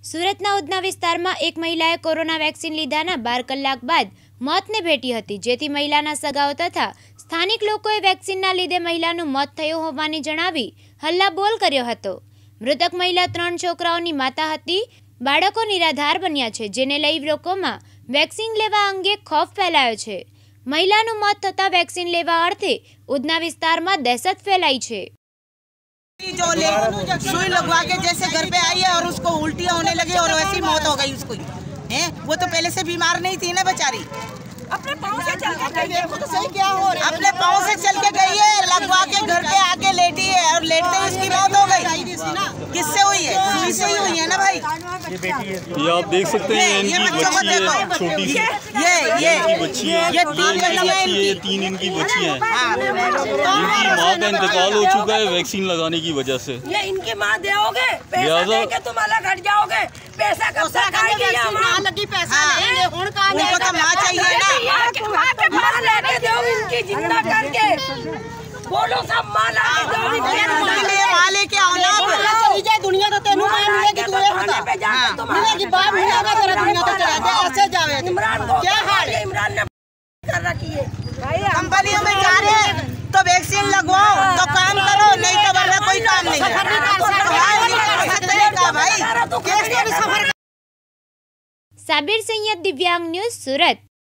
સુરતના ઉધના વિસ્તારમાં એક મહિલાએ કોરોના વેક્સિન લીધાના 12 કલાક બાદ મોતને ભેટી હતી, જેથી મહિલાના સગાઓ તથા સ્થાનિક લોકોએ વેક્સિનના લીધે મહિલાનું મોત થયું હોવાની જણાવી હલ્લાબોલ કર્યો હતો। મૃતક મહિલા 3 છોકરાઓની માતા હતી। બાળકો નિરાધાર બન્યા છે, જેને લઈ લોકોમાં વેક્સિન લેવા અંગે ખોફ ફેલાયો છે। મહિલાનું મોત થતા વેક્સિन लेवा अर्थे उधना विस्तार में दहशत फैलाई है। जो सुई लगवा के जैसे घर पे आई है और उसको उल्टियाँ होने लगी और वैसी मौत हो गई उसको हैं। वो तो पहले से बीमार नहीं थी ना बेचारी, अपने पाँव से चल के गई है। तो सही क्या हो रहा है, अपने पाँव से चल के गई है, लगवा के घर पे आके लेटी है और लेटते ही उसकी मौत हो गई। किससे हुई है? सुई से ही हुई है ना भाई। ये आप देख सकते हैं, ये बच्चों को देखो, छोटी सी ये बच्ची है, ये 3 बच्चियां हैं, ये 3 इनकी बच्ची हैं। इनकी माँ का इंतकाल हो चुका है वैक्सीन लगाने की वजह से। ये इनकी माँ दोगे, पैसा देके तुम अलग हट जाओगे। पैसा कब से खाएगी? लगी पैसा लेंगे, उनको तो माँ चाहिए ना। माँ लेके दो इनकी जिंदा करके, बोलो सब माँ लाके दो इनकी। माँ लेके आओ ना। दुनिया तो तेनू मिलेगी, तू पे जाके मिलेगी, बाप मिलेगा तेरा, दुनिया तो चला दे ऐसे जावे। इमरान को क्या हाल है? इमरान ने कर रखी है। कंपनियों में जा रहे हैं तो वैक्सीन लगवाओ तो काम करो, नहीं तो वरना कोई काम नहीं है भाई। साबिर सैयद, दिव्यांग न्यूज, सूरत।